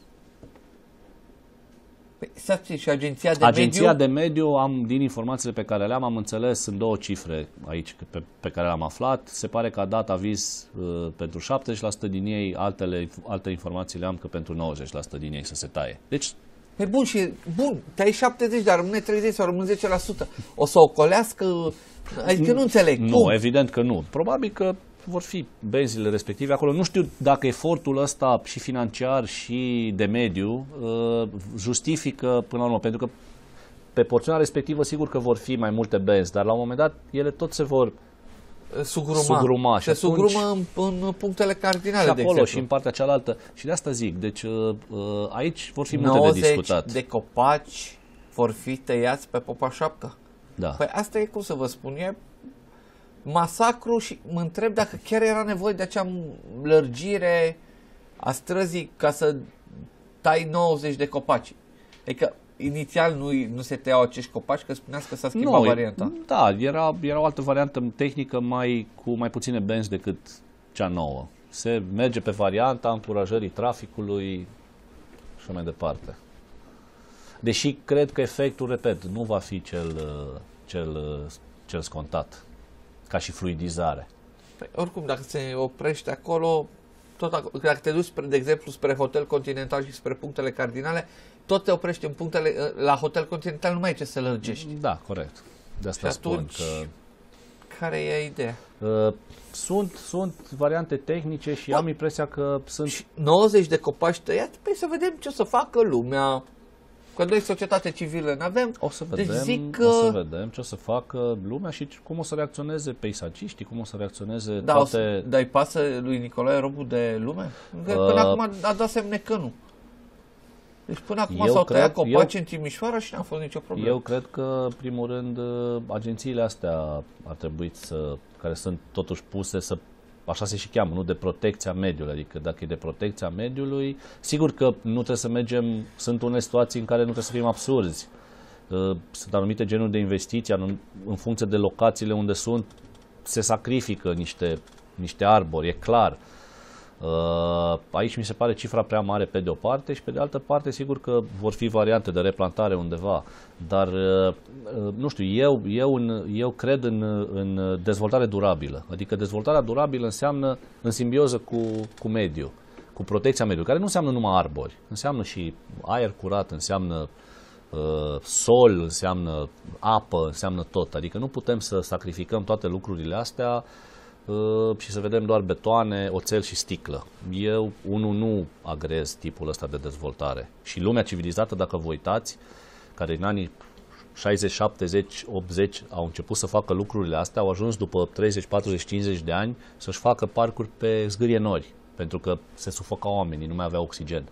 Păi, stați, și Agenția de Agenția Mediu? de Mediu, am, din informațiile pe care le-am, am înțeles, sunt două cifre aici pe, pe care le-am aflat. Se pare că a dat aviz uh, pentru șaptezeci la sută din ei, altele, alte informații le-am că pentru nouăzeci la sută din ei să se taie. Deci, Păi bun, și bun, tai șaptezeci, dar rămâne treizeci sau rămâne zece la sută. O să ocolească? Adică nu înțeleg. nu, Cum? evident că nu. Probabil că vor fi benzile respective acolo. Nu știu dacă efortul ăsta și financiar și de mediu uh, justifică până la urmă, pentru că pe porțiunea respectivă sigur că vor fi mai multe benzi, dar la un moment dat ele tot se vor Sugruma. sugruma. Se Și atunci- sugrumă în, în punctele cardinale, și de acolo exemplu. și în partea cealaltă. Și de asta zic, deci uh, uh, aici vor fi multe de nouăzeci discutat. de copaci vor fi tăiați pe Popa Șapcă. Da. Păi asta e, cum să vă spun, e masacru și mă întreb dacă chiar era nevoie de acea lărgire a străzii ca să tai nouăzeci de copaci. Adică inițial nu, nu se tăiau acești copaci, că spuneați că s-a schimbat Nu, varianta. Da, era, era o altă variantă tehnică mai, cu mai puține benzi decât cea nouă. Se merge pe varianta încurajării traficului și așa mai departe. Deși cred că efectul, repet, nu va fi cel, cel, cel scontat, ca și fluidizare. Păi, oricum, dacă se oprește acolo, tot acolo, dacă te duci, spre, de exemplu, spre Hotel Continental și spre punctele cardinale, tot te oprești în punctele, la Hotel Continental, nu mai e ce să lărgești. Da, corect. De asta Și spun atunci, că... care e ideea? Uh, sunt, sunt variante tehnice și Bă, am impresia că sunt... Și nouăzeci de copaci tăiați? Păi să vedem ce o să facă lumea. Că noi societate civilă n-avem. O să vedem, deci zic că... o să vedem ce o să facă lumea și cum o să reacționeze peisagiștii, cum o să reacționeze da, toate... Să... Dar îi pasă lui Nicolae Robu de lume? Că uh... până acum a dat semne că nu. Deci până acum s-au tăiat copaci eu, în Timișoara și n-a fost nicio problemă. Eu cred că, în primul rând, agențiile astea ar trebui să, care sunt totuși puse să, așa se și cheamă, nu de protecția mediului. Adică dacă e de protecția mediului, sigur că nu trebuie să mergem, sunt unele situații în care nu trebuie să fim absurzi. Sunt anumite genuri de investiții, în funcție de locațiile unde sunt, se sacrifică niște, niște arbori, e clar. Aici mi se pare cifra prea mare pe de o parte și pe de altă parte sigur că vor fi variante de replantare undeva, dar nu știu, eu, eu, în, eu cred în, în dezvoltare durabilă, adică dezvoltarea durabilă înseamnă în simbioză cu, cu mediul, cu protecția mediului, care nu înseamnă numai arbori, înseamnă și aer curat, înseamnă uh, sol, înseamnă apă, înseamnă tot, adică nu putem să sacrificăm toate lucrurile astea și să vedem doar betoane, oțel și sticlă. Eu, unul, nu agrez tipul ăsta de dezvoltare. Și lumea civilizată, dacă vă uitați, care în anii șaizeci, șaptezeci, optzeci au început să facă lucrurile astea, au ajuns după treizeci, patruzeci, cincizeci de ani să-și facă parcuri pe zgârie nori, pentru că se sufocau oamenii, nu mai aveau oxigen.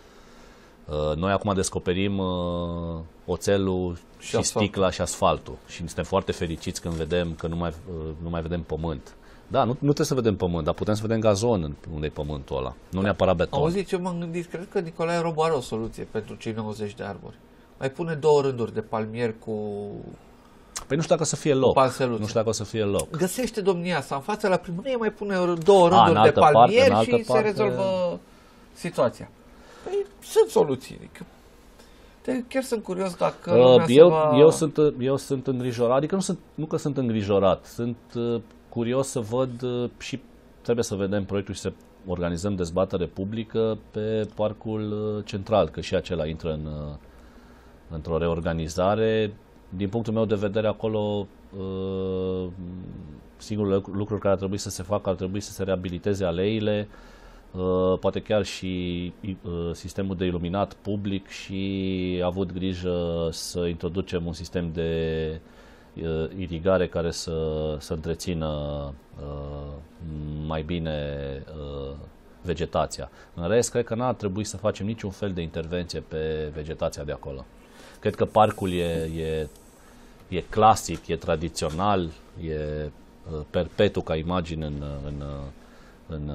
Noi acum descoperim oțelul și, și sticla și asfaltul și suntem foarte fericiți când vedem că nu mai, nu mai vedem pământ. Da, nu, nu trebuie să vedem pământ, dar putem să vedem gazon unde e pământul ăla, nu da. neapărat beton. Auziți, ce m-am gândit, cred că Nicolae Robu are o soluție pentru cei nouăzeci de arbori. Mai pune două rânduri de palmieri cu... Păi nu știu dacă o să fie loc, nu știu dacă o să fie loc. Găsește domnia asta în fața la primărie, mai pune două rânduri A, de palmieri parte, și parte... se rezolvă situația. Păi sunt soluții, adică... Chiar sunt curios dacă uh, eu, va... eu, sunt, eu sunt îngrijorat, adică nu, sunt, nu că sunt îngrijorat, sunt uh, curios să văd uh, și trebuie să vedem proiectul și să organizăm dezbatere publică pe parcul uh, central, că și acela intră în, uh, într-o reorganizare. Din punctul meu de vedere acolo, uh, singurul lucru care ar trebui să se facă, ar trebui să se reabiliteze aleile, Uh, poate chiar și uh, sistemul de iluminat public și avut grijă să introducem un sistem de uh, irigare care să, să întrețină uh, mai bine uh, vegetația. În rest, cred că n-ar trebui să facem niciun fel de intervenție pe vegetația de acolo. Cred că parcul e, e, e clasic, e tradițional, e uh, perpetu ca imagine în, în, în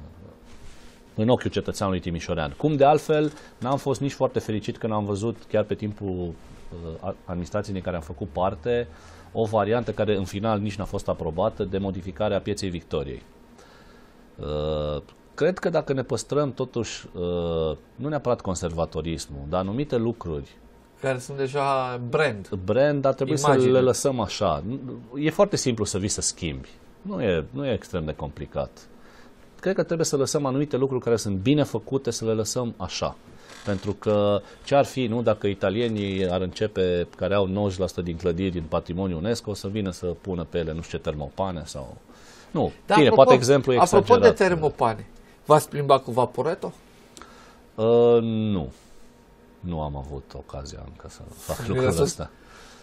în ochiul cetățeanului timișorean. Cum de altfel, n-am fost nici foarte fericit când am văzut, chiar pe timpul uh, administrației din care am făcut parte, o variantă care în final nici n-a fost aprobată, de modificare a pieței Victoriei. Uh, cred că dacă ne păstrăm totuși, uh, nu neapărat conservatorismul, dar anumite lucruri care sunt deja brand. Brand, dar trebuie Imagine. să le lăsăm așa. E foarte simplu să vii să schimbi. Nu e, nu e extrem de complicat. Cred că trebuie să lăsăm anumite lucruri care sunt bine făcute, să le lăsăm așa. Pentru că ce ar fi, nu, dacă italienii ar începe, care au nouăzeci la sută din clădiri din patrimoniu UNESCO, să vină să pună pe ele, nu știu ce, termopane sau... Nu, da, bine, apropo, poate exemplu e Apropo de termopane, v-ați plimbat cu Vaporetto? Uh, nu. Nu am avut ocazia încă să fac lucrul ăsta.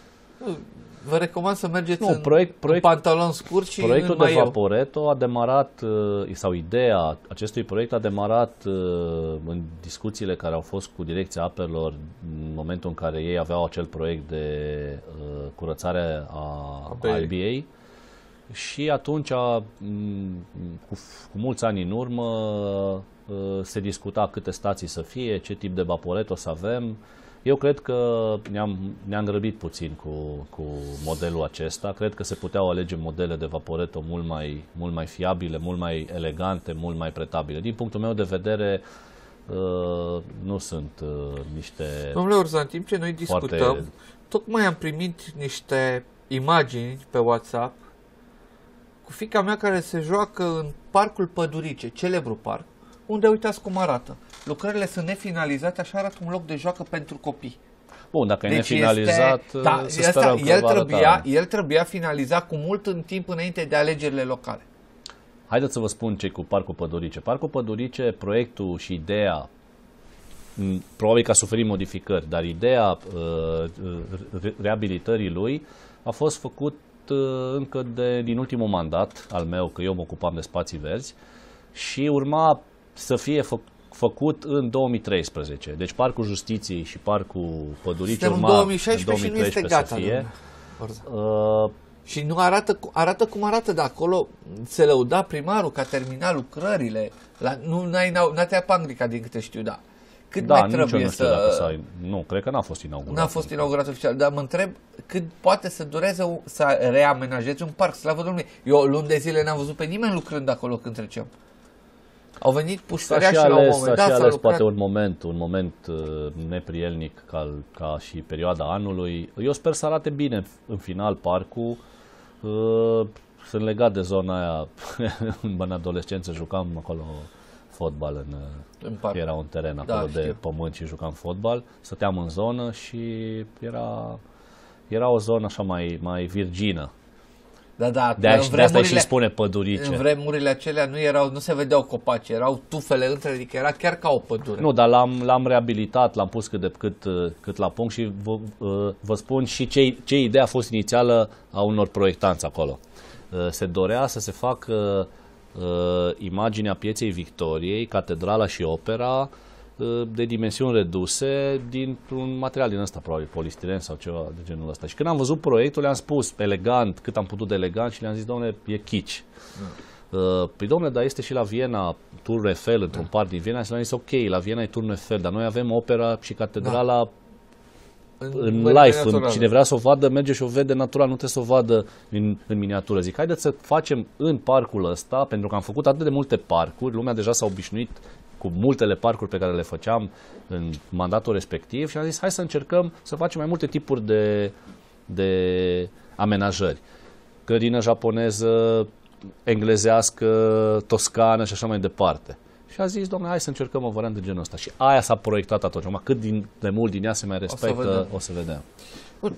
Vă recomand să mergeți nu, în, proiect, proiect, în pantaloni scurți și proiectul în de Vaporetto a demarat, sau ideea acestui proiect a demarat în discuțiile care au fost cu Direcția Apelor în momentul în care ei aveau acel proiect de curățare a I B A și atunci, cu, cu mulți ani în urmă, se discuta câte stații să fie, ce tip de Vaporetto să avem. Eu cred că ne-am, ne-am grăbit puțin cu, cu modelul acesta. Cred că se puteau alege modele de Vaporetto mult mai, mult mai fiabile, mult mai elegante, mult mai pretabile. Din punctul meu de vedere, uh, nu sunt uh, niște... Domnule Orzan, în timp ce noi discutăm, foarte... tocmai am primit niște imagini pe WhatsApp cu fiica mea care se joacă în Parcul Pădurice, celebru parc, unde uitați cum arată. Lucrările sunt nefinalizate, așa arată un loc de joacă pentru copii. Bun, dacă deci e nefinalizat, este, da, să sperăm că el, va trebuia, arăta. el trebuia finalizat cu mult în timp înainte de alegerile locale. Haideți să vă spun ce cu Parcul Pădurice. Parcul Pădurice, proiectul și ideea, probabil că a suferit modificări, dar ideea uh, re reabilitării lui a fost făcut uh, încă de, din ultimul mandat al meu, că eu mă ocupam de spații verzi, și urma să fie fă făcut în două mii treisprezece. Deci Parcul Justiției și Parcul Pădurice urma în două mii șaisprezece în două mii treisprezece și nu este să gata, fie. Uh, și nu arată, arată cum arată de acolo. Se lăuda primarul că a terminat lucrările. La, nu n-ai n-a Panglica, din câte știu, da. Cât da, mai trebuie nu știu să... dacă s-a... Nu, cred că n-a fost inaugurat. N-a fost inaugurat oficial, dar mă întreb cât poate să dureze să reamenajezi un parc, slavă Domnului. Eu luni de zile n-am văzut pe nimeni lucrând acolo când treceam. Au venit pușcăreași la un moment dat, s-a lucrat. Poate un moment, un moment uh, neprielnic ca, ca și perioada anului. Eu sper să arate bine în final parcul. Uh, sunt legat de zona aia. În adolescență jucam acolo fotbal, în, în parc. Era un teren acolo, da, de știu, pământ și jucam fotbal. Stăteam în zonă și era, era o zonă așa mai, mai virgină. Da, da, de, aș, de asta și spune Pădurice. În vremurile acelea nu erau, nu se vedeau copaci, erau tufele între, adică era chiar ca o pădure. Nu, dar l-am, l-am reabilitat, l-am pus cât de cât, cât la punct și vă, vă spun și ce, ce idee a fost inițială a unor proiectanți acolo. Se dorea să se facă imaginea Pieței Victoriei, Catedrala și Opera de dimensiuni reduse dintr-un material din ăsta, probabil polistiren sau ceva de genul ăsta. Și când am văzut proiectul, le-am spus elegant, cât am putut de elegant, și le-am zis, domnule, e kitsch. Mm. Uh, păi, domnule, dar este și la Viena Tour Eiffel, într-un mm. parc din Viena, și le-am zis, ok, la Viena e Tour Eiffel, dar noi avem opera și catedrala da. în, în live. În, cine vrea să o vadă, merge și o vede natural, nu trebuie să o vadă în, în miniatură. Zic, haideți să facem în parcul ăsta, pentru că am făcut atât de multe parcuri, lumea deja s-a obișnuit cu multele parcuri pe care le făceam în mandatul respectiv, și am zis, hai să încercăm să facem mai multe tipuri de, de amenajări. Grădină japoneză, englezească, toscană și așa mai departe. Și a zis, domnule, hai să încercăm o variantă de genul ăsta. Și aia s-a proiectat atunci. Acum, cât din, de mult din ea se mai respectă, o să vedem. O să vedem. Bun.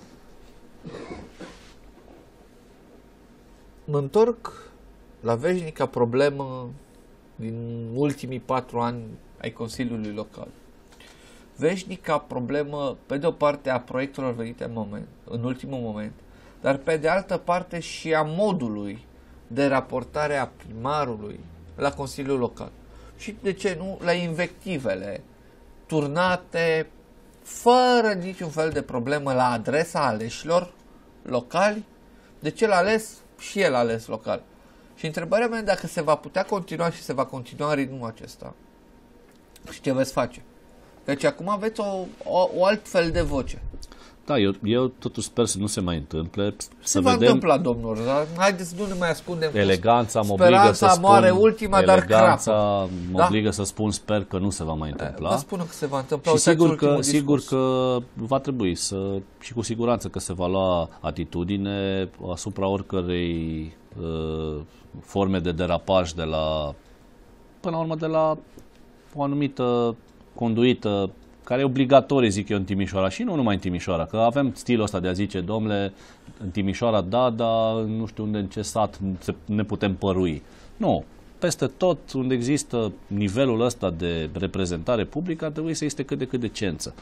Mă întorc la veșnica problemă din ultimii patru ani ai Consiliului Local. Veșnica problemă, pe de o parte, a proiectelor venite în, moment, în ultimul moment, dar pe de altă parte și a modului de raportare a primarului la Consiliul Local. Și, de ce nu, la invectivele turnate fără niciun fel de problemă la adresa aleșilor locali, de ce l-a ales și el a ales local. Și întrebarea mea, dacă se va putea continua și se va continua în ritmul acesta și ce veți face. Deci acum aveți o, o, o alt fel de voce. Da, eu, eu totuși sper să nu se mai întâmple. Se să va vedem... întâmpla, domnul. Haideți, nu ne mai ascundem. Eleganța mă obligă să spun, moare ultima, dar eleganța mă da? obligă să spun, sper că nu se va mai întâmpla. Vă spun că se va întâmpla. Și sigur că, sigur că va trebui să, și cu siguranță că se va lua atitudine asupra oricărei uh, forme de derapaj de la, până la urmă, de la o anumită conduită care e obligatorie, zic eu, în Timișoara, și nu numai în Timișoara, că avem stilul ăsta de a zice, domnule, în Timișoara da, dar nu știu unde, în ce sat ne putem părui. Nu, peste tot unde există nivelul ăsta de reprezentare publică ar trebui să existe cât de cât decență.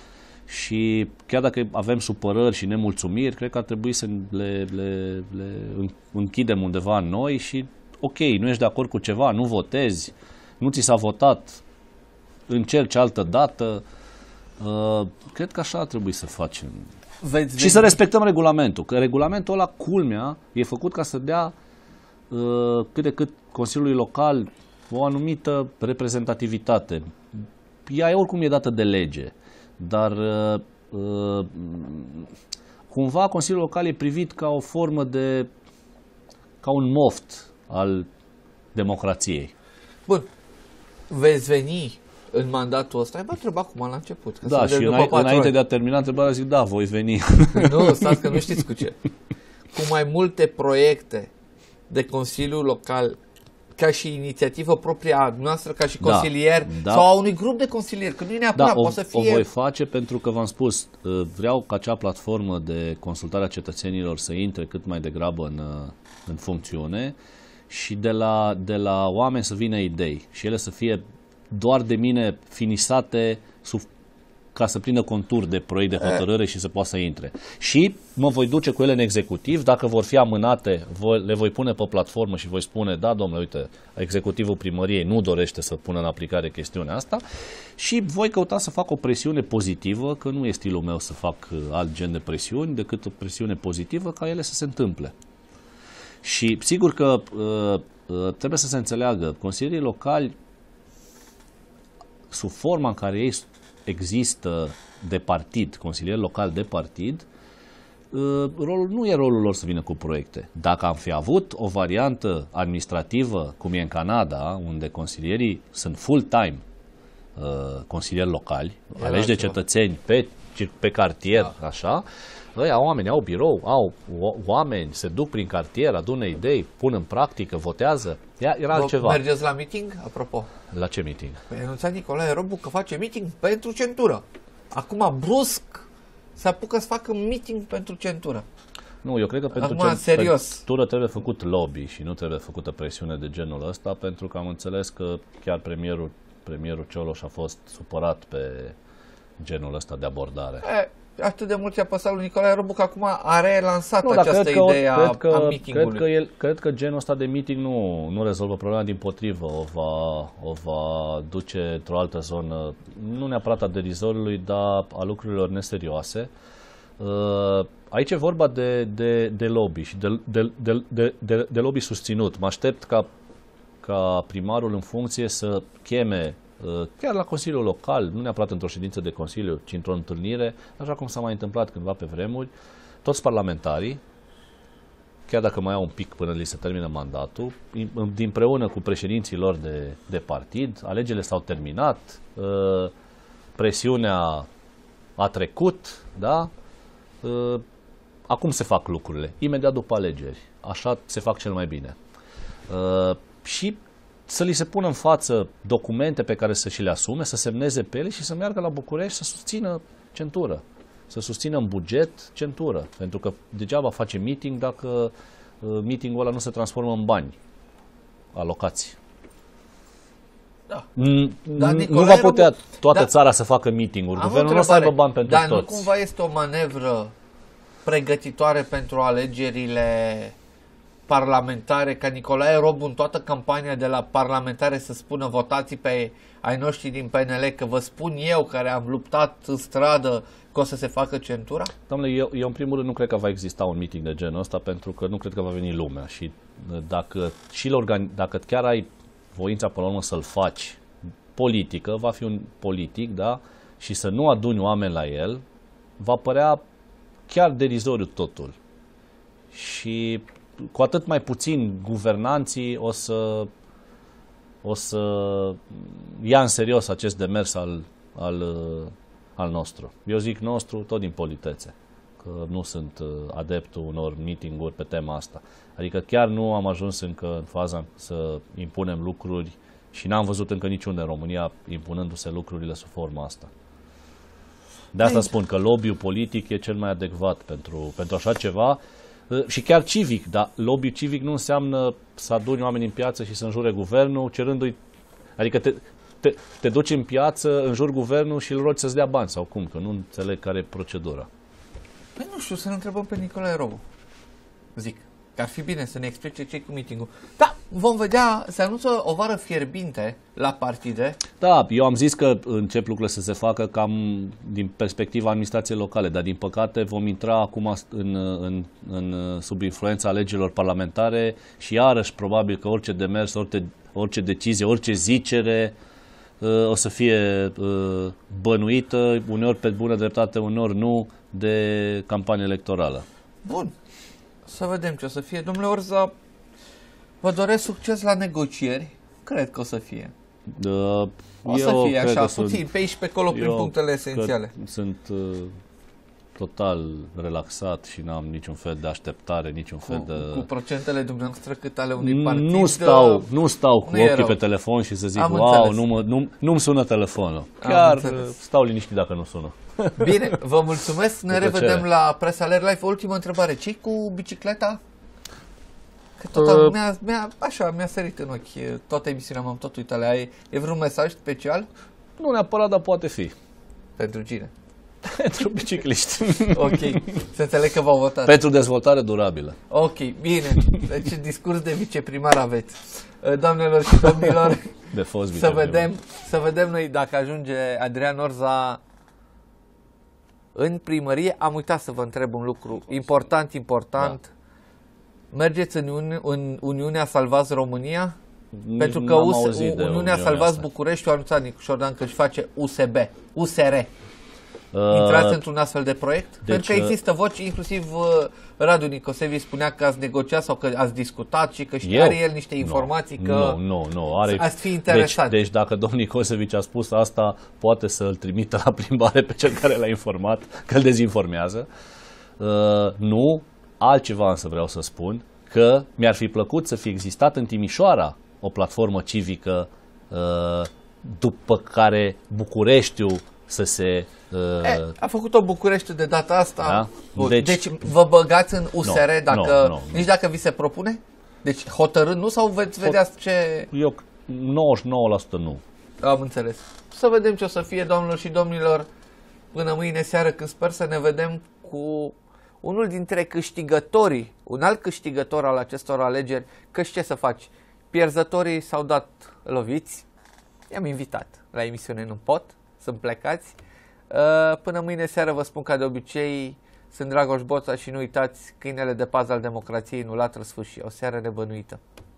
Și chiar dacă avem supărări și nemulțumiri, cred că ar trebui să le, le, le închidem undeva în noi și, ok, nu ești de acord cu ceva, nu votezi, nu ți s-a votat, încerci altă dată. Uh, cred că așa ar trebui să facem. Veți și să respectăm regulamentul. Că regulamentul ăla, culmea, e făcut ca să dea uh, cât de cât Consiliului Local o anumită reprezentativitate. Ea e oricum e dată de lege, dar uh, uh, cumva Consiliul Local e privit ca o formă de, ca un moft al democrației. Bun. Veți veni în mandatul ăsta, ai întrebat cum la început. Că da, și înainte, înainte de a termina întrebarea, zic, da, voi veni. Nu, stați că nu știți cu ce. Cu mai multe proiecte de Consiliu Local ca și inițiativă propria noastră, ca și consilier, da, sau a unui grup de consilieri, că nu e neapărat, da, o, poate să fie... o voi face pentru că v-am spus, vreau ca acea platformă de consultare a cetățenilor să intre cât mai degrabă în, în funcțiune și de la, de la oameni să vină idei și ele să fie doar de mine finisate sub, ca să prindă contur de proiect de hotărâre și să poată să intre. Și mă voi duce cu ele în executiv, dacă vor fi amânate, voi, le voi pune pe platformă și voi spune, da, domnule, uite, executivul primăriei nu dorește să pună în aplicare chestiunea asta și voi căuta să fac o presiune pozitivă, că nu e stilul meu să fac alt gen de presiuni, decât o presiune pozitivă ca ele să se întâmple. Și sigur că uh, uh, trebuie să se înțeleagă, consilierii locali, sub forma în care ei există de partid, consilier local de partid, rolul, nu e rolul lor să vină cu proiecte. Dacă am fi avut o variantă administrativă, cum e în Canada, unde consilierii sunt full-time consilieri locali, aleși de cetățeni pe, pe cartier, da. Așa, ăia oameni au birou, au oameni, se duc prin cartier, adună idei, pun în practică, votează. Era altceva. Mergeți la meeting, apropo? La ce meeting? Păi anunța Nicolae Robu că face meeting pentru centură. Acum, brusc, se apucă să facă meeting pentru centură. Nu, eu cred că pentru Acum, serios. centură trebuie făcut lobby și nu trebuie făcută presiune de genul ăsta, pentru că am înțeles că chiar premierul, premierul Cioloș a fost supărat pe genul ăsta de abordare. E, atât de mult i-a păsat lui Nicolae Robu că acum a relansat nu, această cred că, idee a, cred că, a meeting-ului. Cred că, el, cred că genul ăsta de meeting nu, nu rezolvă problema, dimpotrivă, o va, o va duce într-o altă zonă, nu neapărat a derizorului, dar a lucrurilor neserioase. Uh, aici e vorba de, de, de lobby și de, de, de, de, de, de lobby susținut. Mă aștept ca, ca primarul în funcție să cheme chiar la Consiliul Local, nu neapărat într-o ședință de Consiliu, ci într-o întâlnire, așa cum s-a mai întâmplat cândva pe vremuri, toți parlamentarii, chiar dacă mai au un pic până li se termină mandatul, împreună cu președinții lor de, de partid, alegerile s-au terminat, presiunea a trecut, da? Acum se fac lucrurile, imediat după alegeri. Așa se fac cel mai bine. Și să li se pună în față documente pe care să și le asume, să semneze pe ele și să meargă la București să susțină centură. Să susțină în buget centură. Pentru că degeaba face meeting dacă uh, meetingul ăla nu se transformă în bani alocați. Da. Nu va putea toată da. țara să facă meeting-uri. Guvernul nu o să aibă bani pentru dar toți. Dar nu cumva este o manevră pregătitoare pentru alegerile parlamentare, ca Nicolae Robu în toată campania de la parlamentare să spună votați pe ai noștri din P N L, că vă spun eu care am luptat în stradă că o să se facă centura? Doamne, eu, eu în primul rând nu cred că va exista un meeting de genul ăsta, pentru că nu cred că va veni lumea și dacă, și dacă chiar ai voința până la urmă să-l faci politică, va fi un politic, da? Și să nu aduni oameni la el, va părea chiar derizoriu totul. Și cu atât mai puțin guvernanții o să, o să ia în serios acest demers al, al, al nostru. Eu zic nostru tot din politețe, că nu sunt adeptul unor meeting-uri pe tema asta. Adică chiar nu am ajuns încă în faza să impunem lucruri și n-am văzut încă niciunde în România impunându-se lucrurile sub forma asta. De asta spun că lobby-ul politic e cel mai adecvat pentru, pentru așa ceva. Și chiar civic, dar lobby civic nu înseamnă să aduni oameni în piață și să înjure guvernul, cerându-i, adică te, te, te duci în piață, înjuri guvernul și îl rogi să-ți dea bani sau cum, că nu înțeleg care e procedura. Păi nu știu, să ne întrebăm pe Nicolae Robu. Zic, că ar fi bine să ne explice ce-i cu meeting-ul. Da, vom vedea, se anunță o vară fierbinte la partide. Da, eu am zis că încep lucrurile să se facă cam din perspectiva administrației locale, dar din păcate vom intra acum în, în, în sub influența alegerilor parlamentare și iarăși probabil că orice demers, orice, orice decizie, orice zicere uh, o să fie uh, bănuită, uneori pe bună dreptate, uneori nu, de campanie electorală. Bun. Să vedem ce o să fie. Domnule Orza, vă doresc succes la negocieri. Cred că o să fie. Uh, o să fie așa, puțin, sunt, pe aici pe acolo, prin punctele esențiale. Sunt uh, total relaxat și n-am niciun fel de așteptare, niciun fel cu, de... cu procentele dumneavoastră cât ale unui partid. Nu stau, nu stau cu nu ochii erau. pe telefon și să zic, Am wow, înțeles. nu mă, nu, nu-mi sună telefonul. Chiar stau liniștit dacă nu sună. Bine, vă mulțumesc, ne Cu revedem plăcere. la Press Alert Live. O ultimă întrebare, ce cu bicicleta? Că tot am, Uh. mi-a, mi-a, așa, mi-a sărit în ochi toată emisiunea, m-am tot uitat la ea. E vreun mesaj special? Nu neapărat, dar poate fi. Pentru cine? Pentru bicicliști. Ok, să înțeleg că v-au votat. Pentru dezvoltare durabilă. Ok, bine, deci discurs de viceprimar aveți. Doamnelor și domnilor, De fost să viceprimar. vedem, să vedem noi dacă ajunge Adrian Orza în primărie. Am uitat să vă întreb un lucru important, important. Da. Mergeți în, Uni- în Uniunea Salvați România? Nici Pentru că n-am U S, auzit de Uniunea Salvați asta. București a anunțat Nicu Șordan că își face U S B, U S R. Uh, Intrați într-un astfel de proiect? deci, Pentru că există voci, inclusiv uh, Radu Nicosevi spunea că ați negociat sau că ați discutat și că știe, Eu? are el niște informații nu, că Nu, nu, nu. Are... ați fi interesat. Deci, deci dacă domnul Nicosevici a spus asta, poate să îl trimită la plimbare pe cel care l-a informat, că îl dezinformează. Uh, nu, altceva însă vreau să spun, că mi-ar fi plăcut să fie existat în Timișoara o platformă civică uh, după care Bucureștiul să se... Uh, E, a făcut-o București de data asta. Da? Bun. Deci- Deci, vă băgați în U S R Nu, dacă, nu, nu, nu. nici dacă vi se propune? Deci hotărând nu sau veți vedea ce... eu nouăzeci și nouă la sută nu. Am înțeles. Să vedem ce o să fie, doamnelor și domnilor, până mâine seară, când sper să ne vedem cu unul dintre câștigătorii, un alt câștigător al acestor alegeri, că ce să faci? Pierzătorii s-au dat loviți, i-am invitat la emisiune, nu pot, sunt plecați. Până mâine seară vă spun ca de obicei, sunt Dragoș Boța și nu uitați, câinele de pază al democrației nu latră sfârșit. O seară nebănuită.